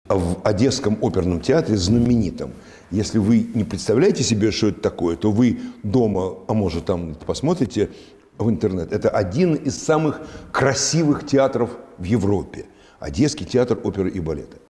В Одесском оперном театре знаменитом. Если вы не представляете себе, что это такое, то вы дома, а может там посмотрите в интернет. Это один из самых красивых театров в Европе. Одесский театр оперы и балета.